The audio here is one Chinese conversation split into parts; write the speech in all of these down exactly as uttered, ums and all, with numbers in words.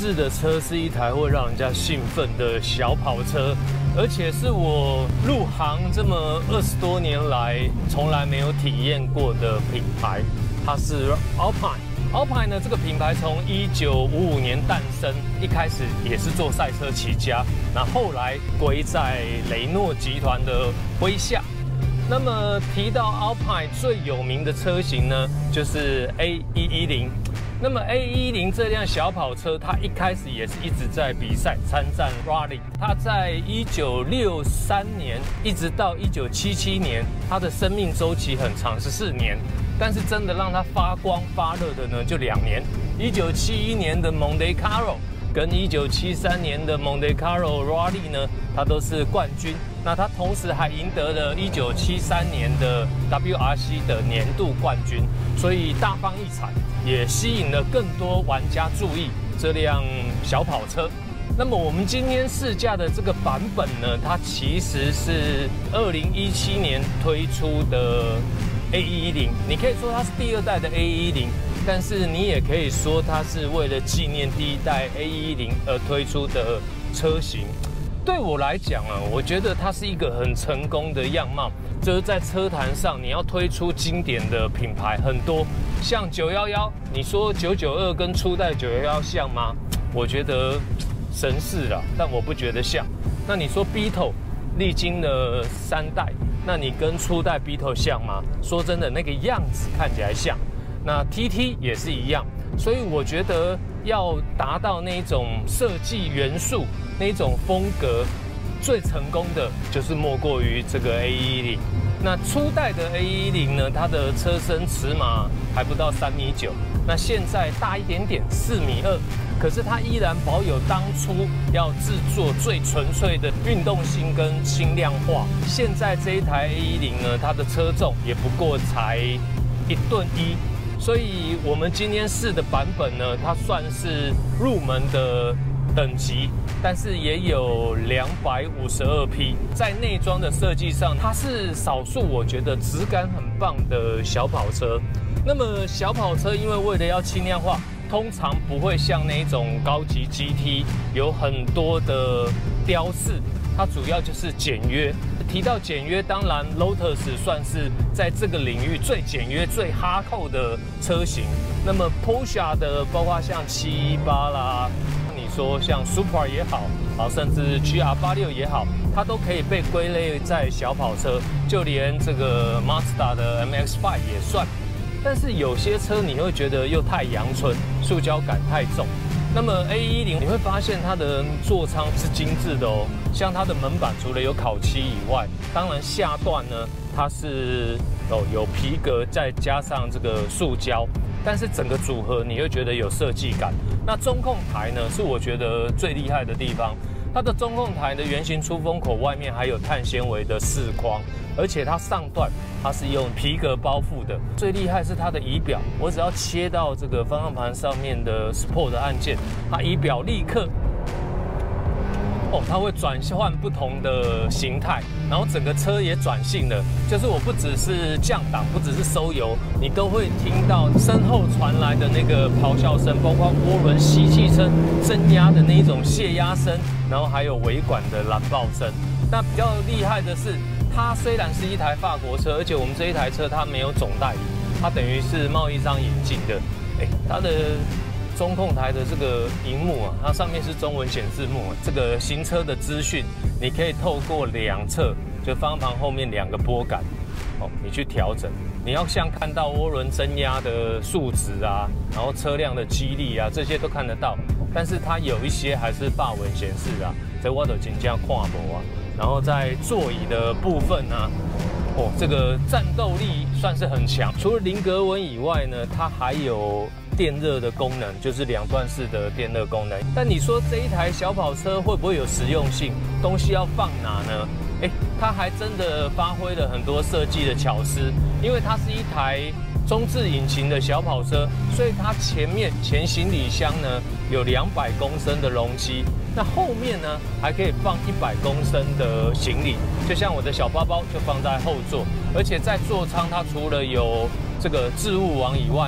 试的车是一台会让人家兴奋的小跑车，而且是我入行这么二十多年来从来没有体验过的品牌，它是 Alpine。Alpine 呢，这个品牌从一九五五年诞生，一开始也是做赛车起家，那后来归在雷诺集团的麾下。那么提到 Alpine 最有名的车型呢，就是 A 一一零。那么 A 一一零这辆小跑车，它一开始也是一直在比赛参战 Rally。它在一九六三年一直到一九七七年，它的生命周期很长，十四年。但是真的让它发光发热的呢，就两年。一九七一年的 Monte Carlo 跟一九七三年的 Monte Carlo Rally 呢，它都是冠军。那它同时还赢得了一九七三年的 W R C 的年度冠军，所以大放异彩，也吸引了更多玩家注意这辆小跑车。那么我们今天试驾的这个版本呢，它其实是二零一七年推出的 A 一一零，你可以说它是第二代的 A 一一零，但是你也可以说它是为了纪念第一代 A 一一零而推出的车型。对我来讲啊，我觉得它是一个很成功的样貌，就是在车坛上你要推出经典的品牌很多，像九一一，你说九九二跟初代九一一像吗？我觉得神似啦，但我不觉得像。那你说 Beetle 历经了三代，那你跟初代 Beetle 像吗？说真的，那个样子看起来像。那 T T 也是一样，所以我觉得要达到那种设计元素、那种风格，最成功的就是莫过于这个 A 一一零。那初代的 A 一一零呢，它的车身尺码还不到三米九，那现在大一点点，四米二。可是它依然保有当初要制作最纯粹的运动性跟轻量化。现在这一台 A 一一零呢，它的车重也不过才一吨一。所以我们今天试的版本呢，它算是入门的等级，但是也有两百五十二匹。在内装的设计上，它是少数我觉得质感很棒的小跑车。那么小跑车因为为了要轻量化，通常不会像那种高级 G T 有很多的雕饰，它主要就是简约。提到简约，当然 Lotus 算是在这个领域最简约、最哈扣的车型。那么 Porsche 的，包括像七一八啦，你说像 Supra 也好，啊，甚至 G R 八六也好，它都可以被归类在小跑车。就连这个 Mazda 的 M X 五 也算。但是有些车你会觉得又太阳春，塑胶感太重。那么 A 一一零你会发现它的座舱是精致的哦，像它的门板除了有烤漆以外，当然下段呢它是哦有皮革再加上这个塑胶，但是整个组合你会觉得有设计感。那中控台呢是我觉得最厉害的地方，它的中控台的圆形出风口外面还有碳纤维的饰框，而且它上段它是用皮革包覆的。最厉害是它的仪表，我只要切到这个方向盘上面的 Sport 按键，它仪表立刻哦，它会转换不同的形态，然后整个车也转性了。就是我不只是降档，不只是收油，你都会听到身后传来的那个咆哮声，包括涡轮吸气声、增压的那一种泄压声，然后还有尾管的燃爆声。那比较厉害的是，它虽然是一台法国车，而且我们这一台车它没有总代理，它等于是贸易商引进的。哎，它的中控台的这个萤幕啊，它上面是中文显示幕，这个行车的资讯你可以透过两侧，就方向盘后面两个拨杆，哦，你去调整。你要像看到涡轮增压的数值啊，然后车辆的肌力啊，这些都看得到。但是它有一些还是法文显示啊，在我的金价看无啊。然后在座椅的部分呢、啊，哦，这个战斗力算是很强。除了菱格纹以外呢，它还有电热的功能，就是两段式的电热功能。但你说这一台小跑车会不会有实用性？东西要放哪呢？哎，它还真的发挥了很多设计的巧思，因为它是一台中置引擎的小跑车，所以它前面前行李箱呢有两百公升的容积，那后面呢还可以放一百公升的行李，就像我的小包包就放在后座，而且在座舱它除了有这个置物网以外呢，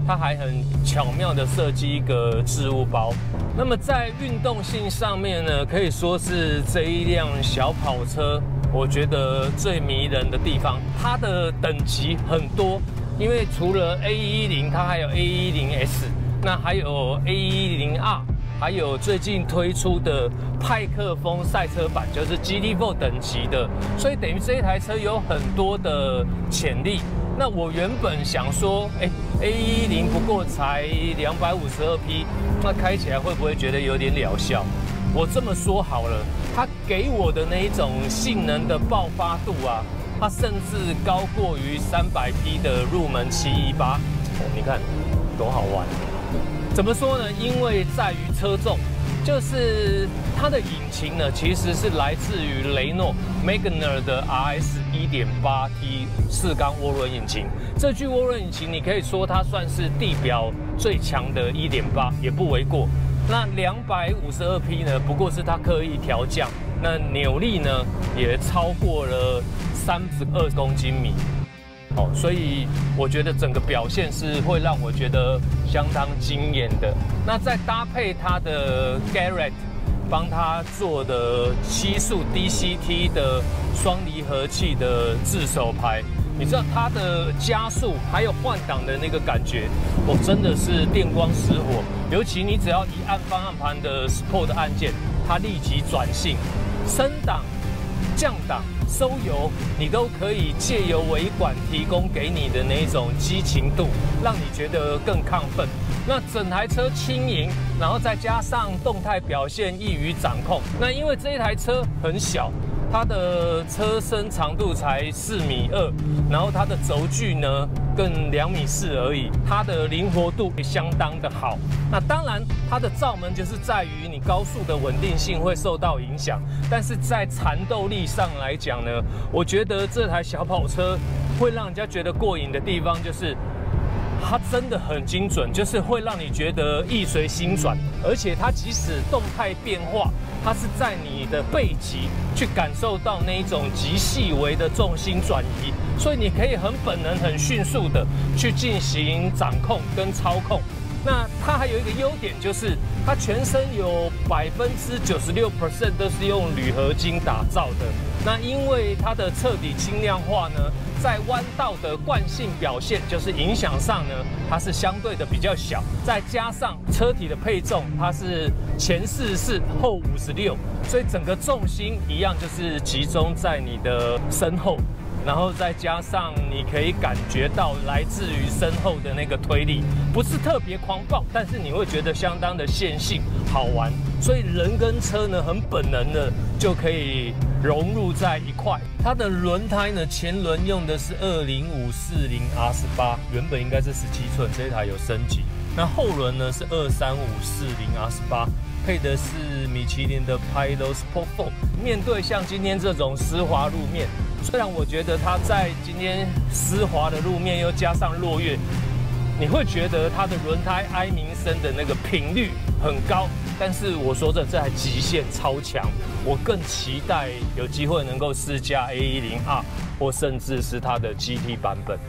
它还很巧妙的设计一个置物包。那么在运动性上面呢，可以说是这一辆小跑车，我觉得最迷人的地方，它的等级很多，因为除了 A 一十，它还有 A 一十 S， 那还有 A 一十 R。还有最近推出的派克风赛车版，就是 G T 四 等级的，所以等于这一台车有很多的潜力。那我原本想说，哎 ，A 一十不过才两百五十二匹，那开起来会不会觉得有点疗效？我这么说好了，它给我的那一种性能的爆发度啊，它甚至高过于三百匹的入门七一八。哦，你看多好玩！怎么说呢？因为在于车重，就是它的引擎呢，其实是来自于雷诺 Magna 的 R S 一点八 T 四缸涡轮引擎。这具涡轮引擎，你可以说它算是地表最强的 一点八，也不为过。那两百五十二匹呢，不过是它刻意调降，那扭力呢也超过了三十二公斤米。哦，所以我觉得整个表现是会让我觉得相当惊艳的。那再搭配它的 Garrett 帮他做的七速 D C T 的双离合器的自手排，你知道它的加速还有换挡的那个感觉，哦，真的是电光石火。尤其你只要一按方向盘的 Sport 按键，它立即转性，升档、降档、收油，你都可以借由尾管提供给你的那种激情度，让你觉得更亢奋。那整台车轻盈，然后再加上动态表现易于掌控。那因为这一台车很小，它的车身长度才四米二，然后它的轴距呢更两米四而已，它的灵活度相当的好。那当然，它的罩门就是在于你高速的稳定性会受到影响，但是在缠斗力上来讲呢，我觉得这台小跑车会让人家觉得过瘾的地方就是，它真的很精准，就是会让你觉得意随心转，而且它即使动态变化，它是在你的背脊去感受到那一种极细微的重心转移，所以你可以很本能、很迅速的去进行掌控跟操控。那它还有一个优点就是，它全身有百分之九十六 percent 都是用铝合金打造的。那因为它的彻底轻量化呢，在弯道的惯性表现，就是影响上呢，它是相对的比较小。再加上车体的配重，它是前四十四，后五十六，所以整个重心一样就是集中在你的身后。然后再加上你可以感觉到来自于身后的那个推力，不是特别狂暴，但是你会觉得相当的线性好玩，所以人跟车呢很本能的就可以融入在一块。它的轮胎呢，前轮用的是二零五四零 R 十八，原本应该是十七寸，这一台有升级。那后轮呢是二三五四零 R 十八，配的是米其林的 Pilot Sport 四。面对像今天这种湿滑路面，虽然我觉得它在今天湿滑的路面又加上落叶，你会觉得它的轮胎哀鸣声的那个频率很高，但是我说真的，这台极限超强，我更期待有机会能够试驾 A 一十 R， 或甚至是它的 G T 版本。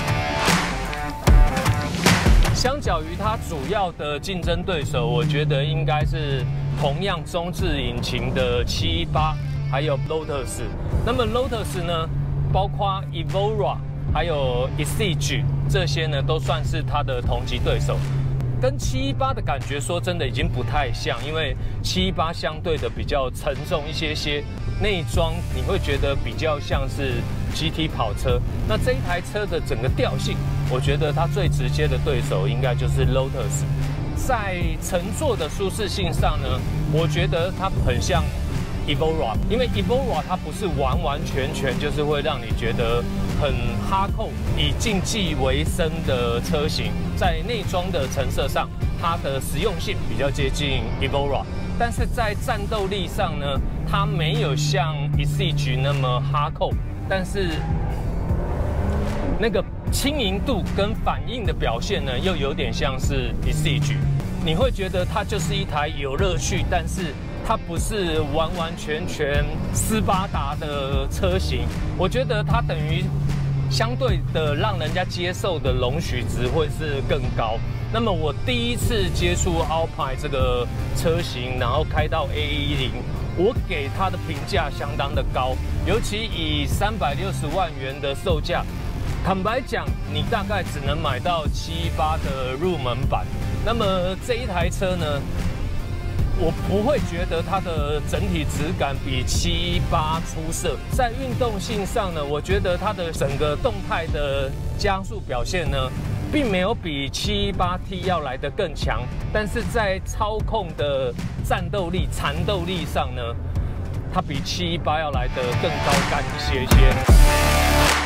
相较于它主要的竞争对手，我觉得应该是同样中置引擎的七一八，还有 Lotus。那么 Lotus 呢，包括 Evora 还有 Exige 这些呢，都算是它的同级对手。跟七一八的感觉说真的已经不太像，因为七一八相对的比较沉重一些些，内装你会觉得比较像是 G T 跑车。那这一台车的整个调性，我觉得它最直接的对手应该就是 Lotus。在乘坐的舒适性上呢，我觉得它很像 Evora， 因为 Evora 它不是完完全全就是会让你觉得很哈扣、以竞技为生的车型，在内装的成色上，它的实用性比较接近 Evora， 但是在战斗力上呢，它没有像 Exige 那么哈扣，但是那个轻盈度跟反应的表现呢，又有点像是 Exige， 你会觉得它就是一台有乐趣，但是它不是完完全全斯巴达的车型。我觉得它等于相对的让人家接受的容许值会是更高。那么我第一次接触 Alpine 这个车型，然后开到 A一零，我给它的评价相当的高，尤其以三百六十万元的售价，坦白讲，你大概只能买到七八的入门版。那么这一台车呢，我不会觉得它的整体质感比七八出色。在运动性上呢，我觉得它的整个动态的加速表现呢，并没有比七八 T 要来得更强。但是在操控的战斗力、缠斗力上呢，它比七八要来得更高干一些些。